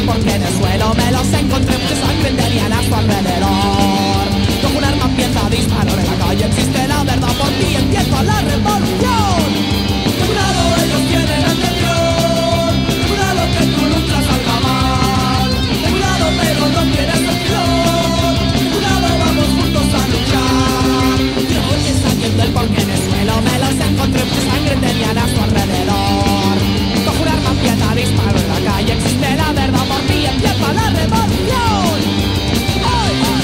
porque en el suelo me los encontré, mucha sangre tenían a su alrededor. Con un arma empieza a disparar en la calle, existe la verdad, por ti empieza la revolución. De un lado ellos tienen anterior, de un lado que tu lucha salga mal, de un lado pero no tienes opción, de un lado vamos juntos a luchar. Y hoy sabiendo el porqué en el suelo me los encontré, mucha sangre tenían a su alrededor. Con un arma empieza a disparar en la calle, existe la verdad, por ti empieza la revolución. ¡Ay, ay!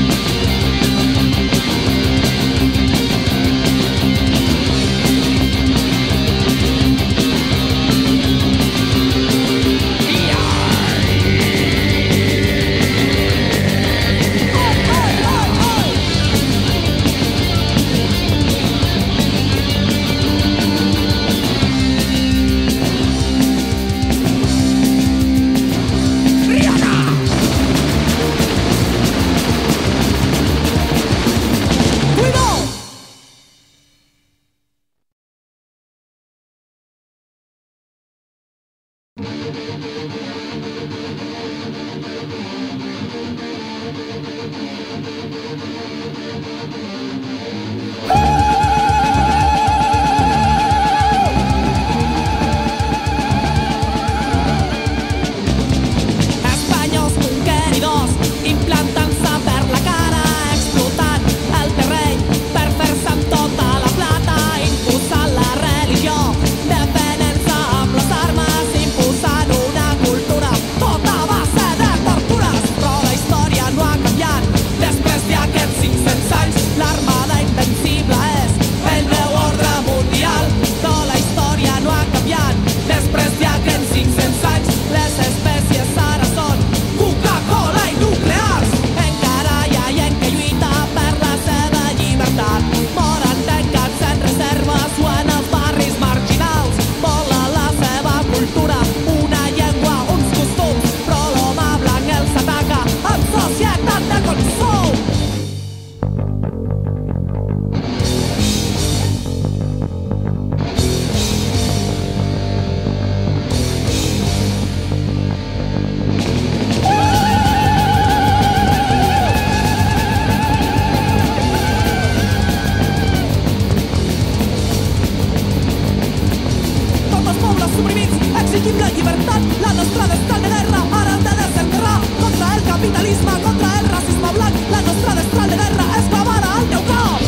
Exigim la llibertat, la nostra destral de guerra ara hem de desenterrar contra el capitalisme, contra el racisme blanc. La nostra destral de guerra és clavada al teu cap.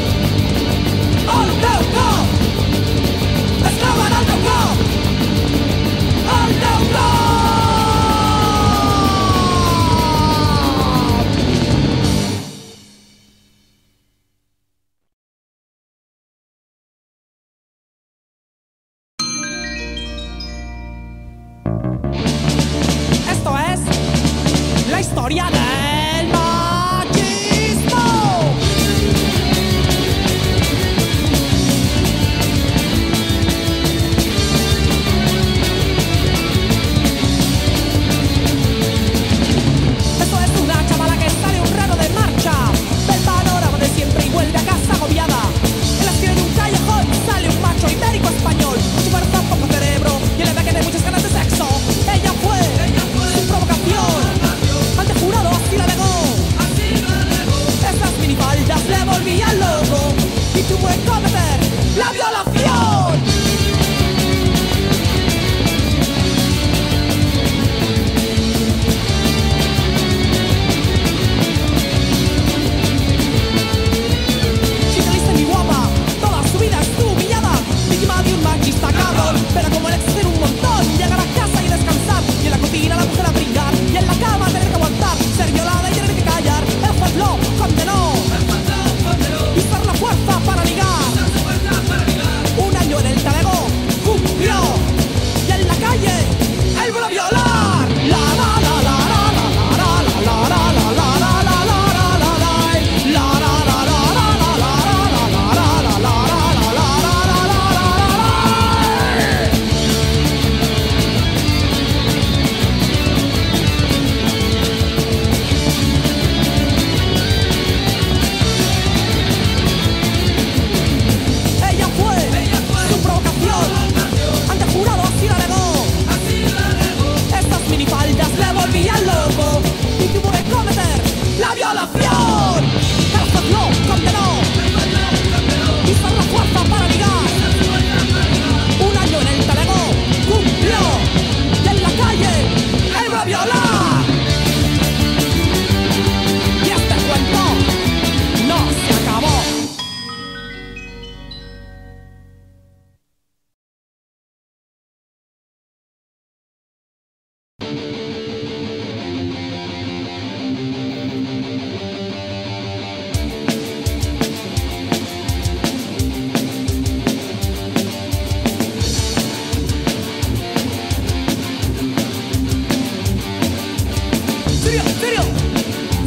Al teu cap! És clavada al teu cap! Al teu cap! La historia del machismo. Esto es una chavala que sale un rato de marcha del panorama de siempre y vuelve a casa agobiada. En la esquina de un callejón sale un macho ibérico español, mucha fuerza, poco cerebro y le ve que tiene muchas ganas de sexo. Ella fue su provocación. Ante jurado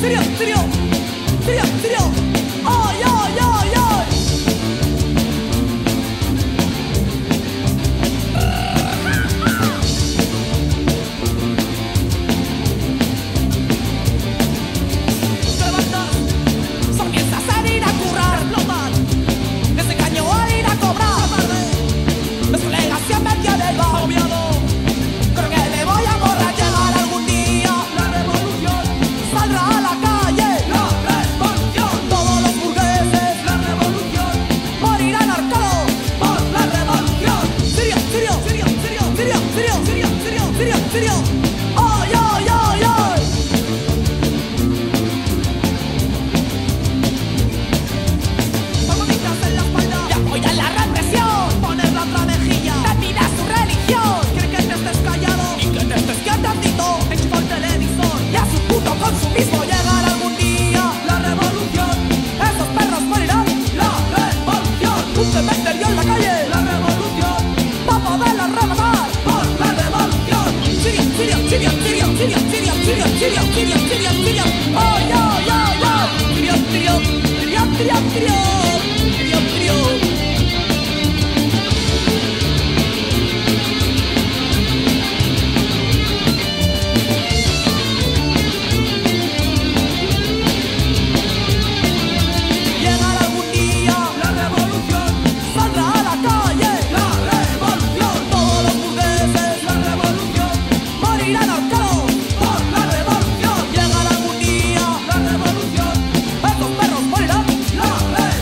Sirio, Sirio, Sirio, Sirio. ¡Ay, ay, ay, ay! Te levantas, comienzas a ir a currar, explotar. Desde caño a ir a cobrar. Los colegas siempre tienen lo obviado. Creo que me voy a borrar, llegar algún día. La revolución saldrá a la calle. La revolución. Todos los burgueses. La revolución. Morirán ahorcados por la revolución. Sirio, Sirio, Sirio, Sirio, Sirio, Sirio, Sirio, Sirio, Sirio, Sirio. ¡Ay, ay, ay, ay! Palmaditas en la espalda. Y apoyan la represión. Poner la otra mejilla. Termina su religión. Quiere que te estés callado y que te estés quietecito. Enchufa el televisor y a su puto consumismo. Llegará algún día la revolución. Esos perros morirán. La revolución. Un cementerio en la calle. La revolución. Pa' poderlos rematar por la revolución. Sirio, Sirio, Sirio, Sirio, Sirio, Sirio, Sirio, Sirio, Sirio, Sirio, Sirio. ¡Ay, ay, ay, ay! Sirio, Sirio, Sirio, Sirio, Sirio, Sirio, Sirio. Llegará algún día la revolución. Saldrá a la calle la revolución. Todos los burgueses la revolución. Morirán ahorcados por la revolución. Llegará algún día la revolución. Estos perros morirán. La revolución.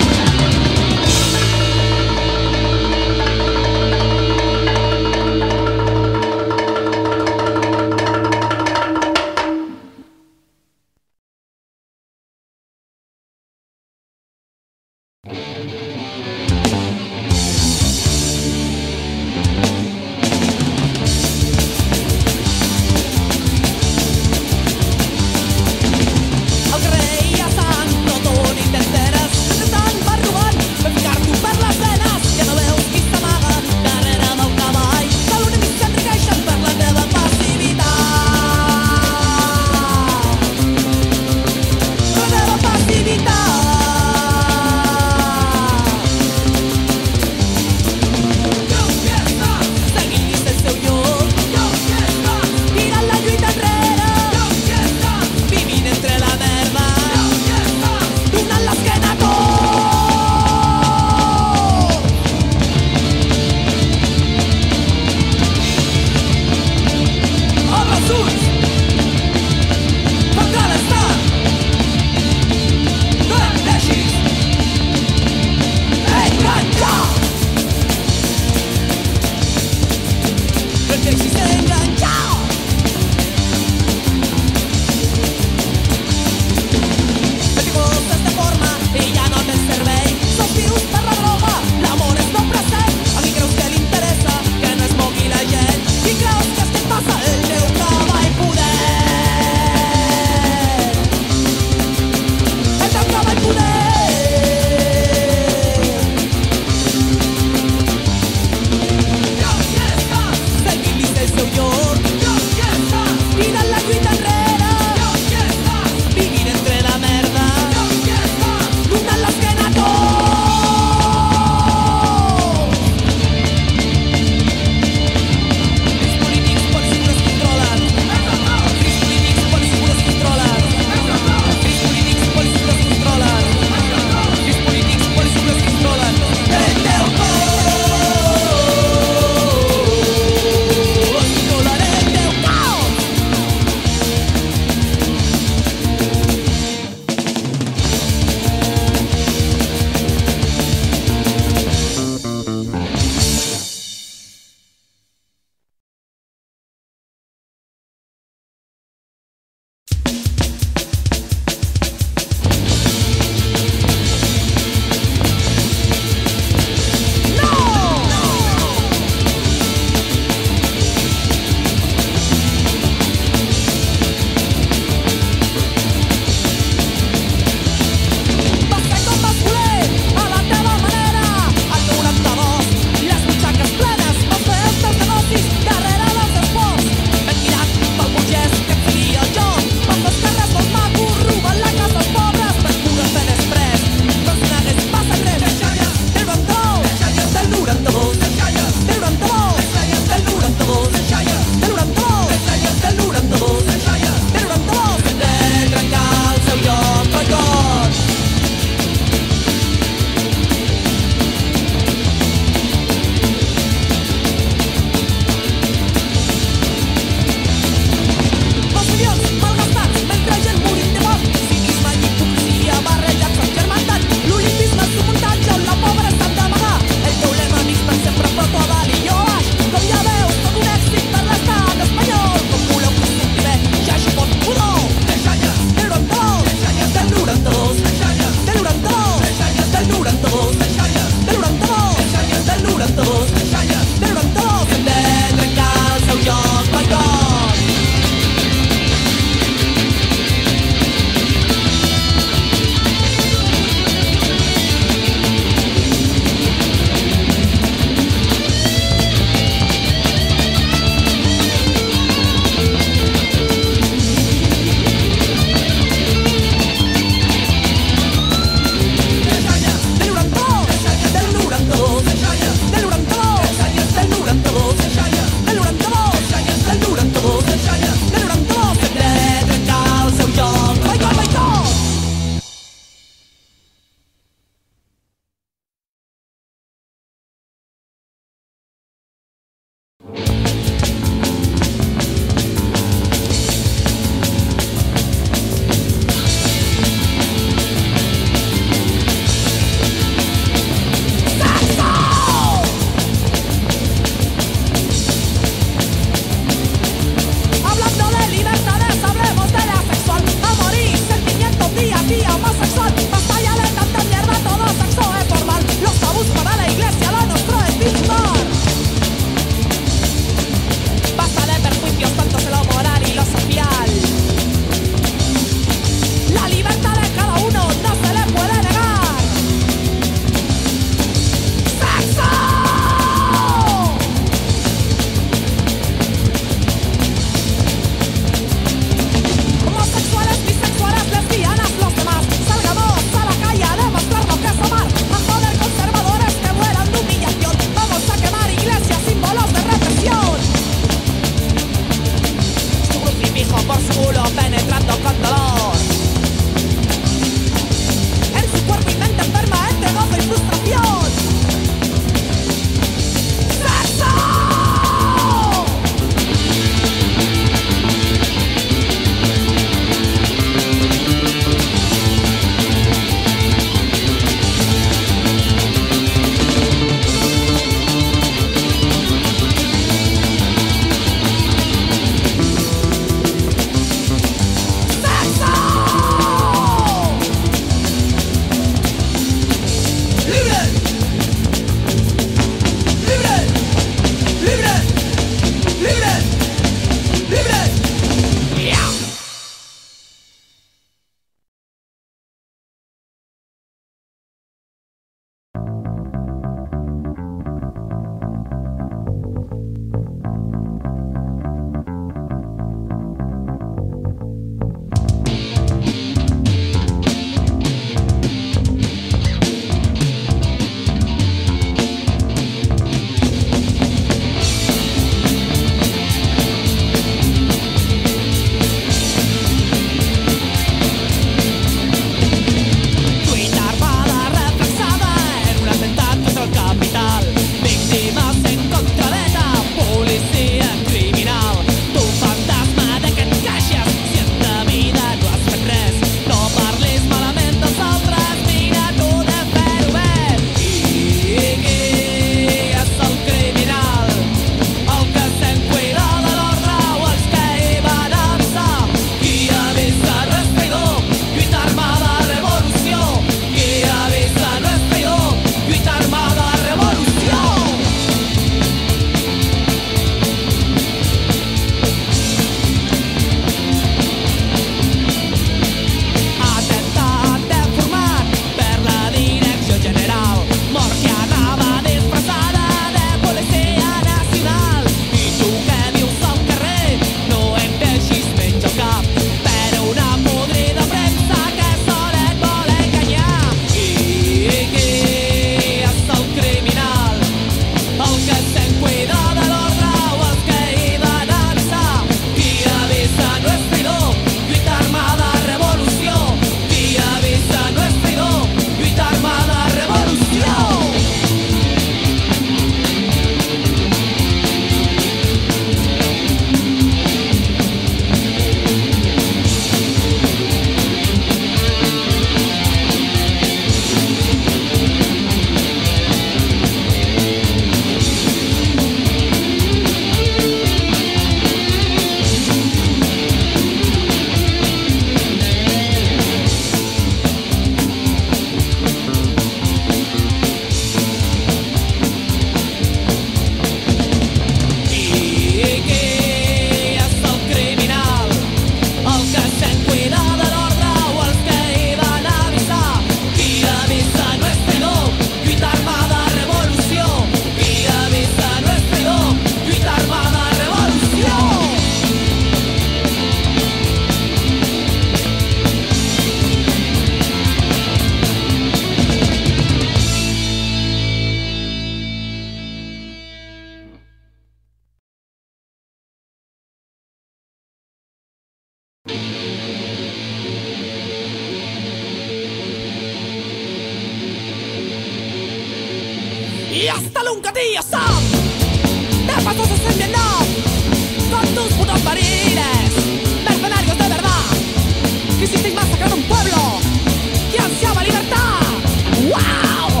nunca, tío Sam. Te pasas en Vietnam con tus putos marines, mercenarios de verdad. Quisisteis masacrar un pueblo que ansiaba libertad. ¡Wow!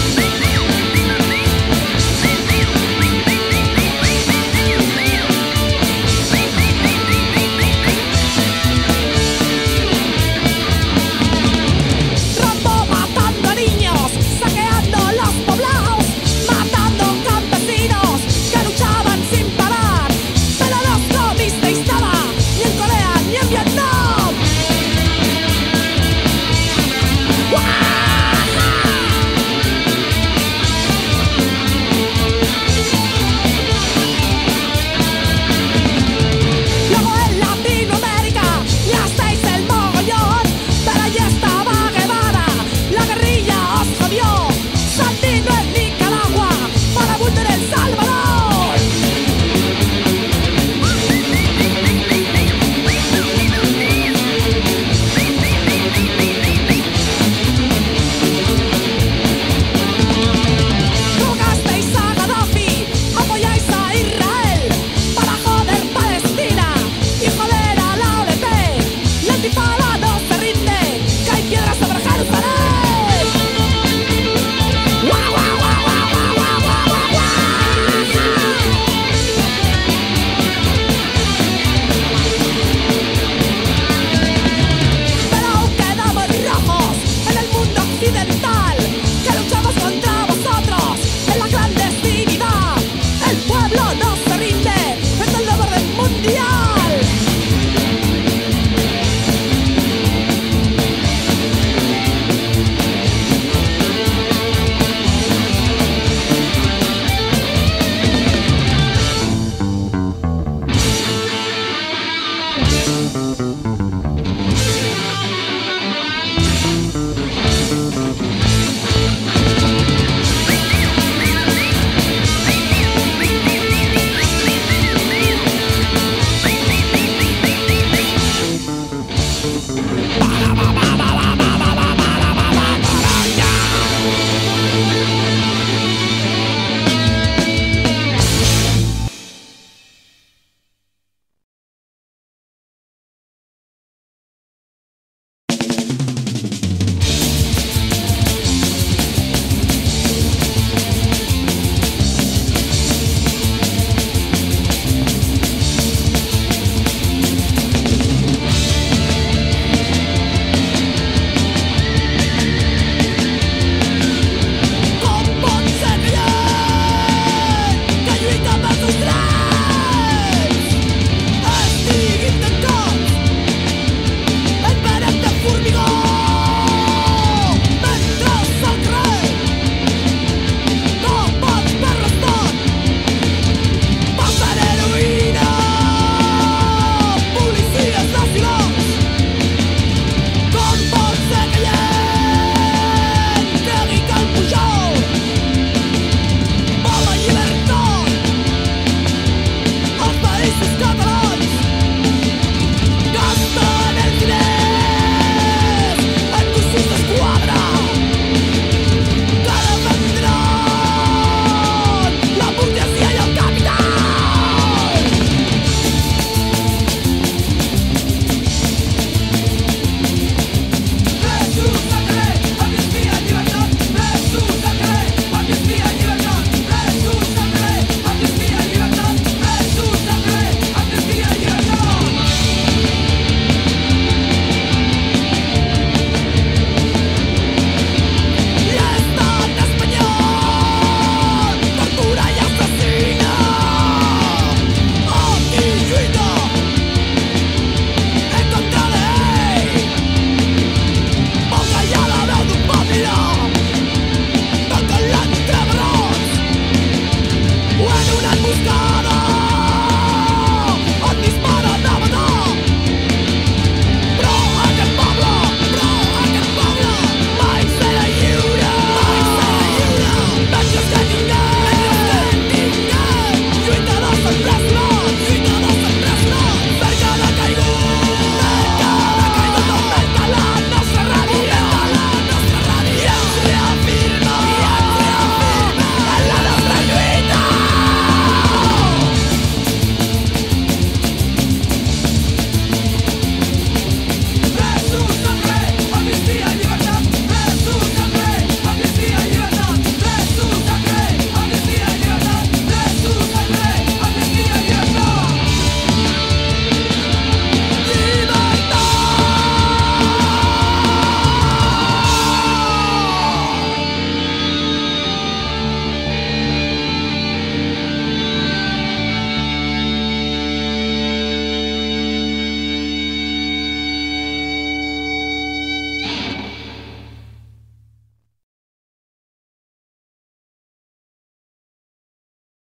Rambo matando a niños, saqueando los poblados, matando campesinos que luchaban sin parar. Pero no comisteis nada, ni en Corea ni en Vietnam. Luego en Latinoamérica gastasteis el mogollón, pero allí estaba Guevara, la guerrilla os jodió. Sandino en Nicaragua, Marabunta en El Salvador. Drogasteis a Gaddafi, apoyáis a Israel para joder Palestina y joder a la OLP. La Antifada no se rinde, cae piedras sobre Jerusalén. ¡Guau, guau, guau, guau, guau, guau, guau, guau, guau! Pero aún quedamos rojos en el mundo occidental, que luchamos contra vosotros en la clandestinidad. El pueblo no se rinde frente al nuevo orden mundial. Para